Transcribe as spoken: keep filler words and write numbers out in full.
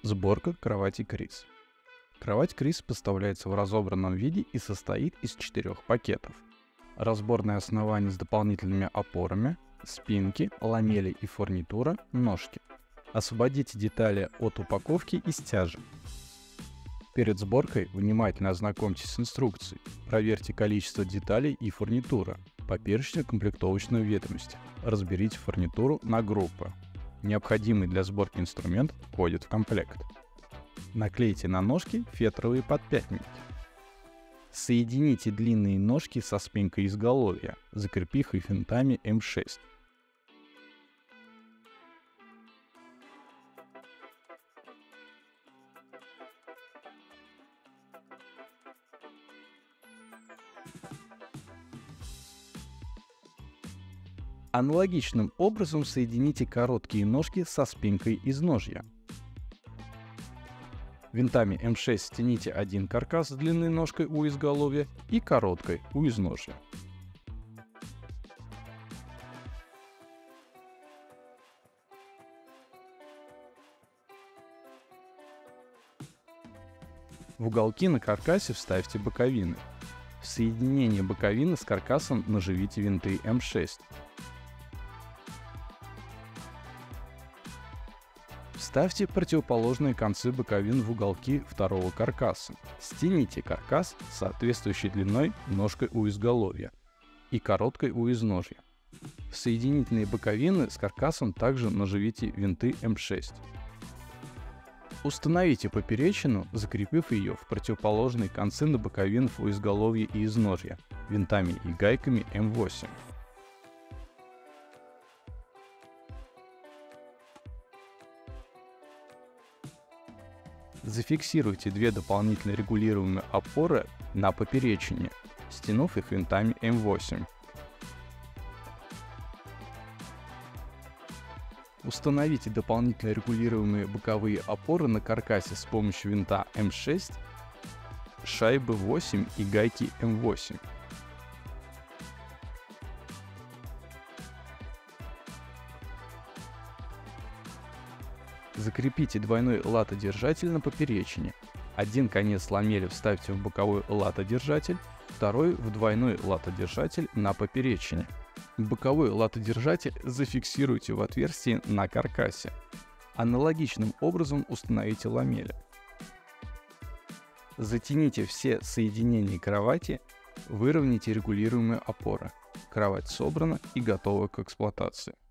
Сборка кровати Крис. Кровать Крис поставляется в разобранном виде и состоит из четырех пакетов. Разборное основание с дополнительными опорами, спинки, ламели и фурнитура, ножки. Освободите детали от упаковки и стяжек. Перед сборкой внимательно ознакомьтесь с инструкцией. Проверьте количество деталей и фурнитура по перечню комплектовочной ведомости. Разберите фурнитуру на группы. Необходимый для сборки инструмент входит в комплект. Наклейте на ножки фетровые подпятники. Соедините длинные ножки со спинкой изголовья, закрепив их винтами эм шесть. Аналогичным образом соедините короткие ножки со спинкой изножья. Винтами эм шесть стяните один каркас с длинной ножкой у изголовья и короткой у изножья. В уголки на каркасе вставьте боковины. В соединение боковины с каркасом наживите винты эм шесть. Вставьте противоположные концы боковин в уголки второго каркаса. Стяните каркас с соответствующей длиной ножкой у изголовья и короткой у изножья. В соединительные боковины с каркасом также наживите винты эм шесть. Установите поперечину, закрепив ее в противоположные концы на боковинах у изголовья и изножья винтами и гайками эм восемь. Зафиксируйте две дополнительно регулируемые опоры на поперечине, стянув их винтами эм восемь. Установите дополнительно регулируемые боковые опоры на каркасе с помощью винта эм шесть, шайбы восемь и гайки эм восемь. Закрепите двойной латодержатель на поперечине. Один конец ламели вставьте в боковой латодержатель, второй в двойной латодержатель на поперечине. Боковой латодержатель зафиксируйте в отверстии на каркасе. Аналогичным образом установите ламели. Затяните все соединения кровати, выровняйте регулируемые опоры. Кровать собрана и готова к эксплуатации.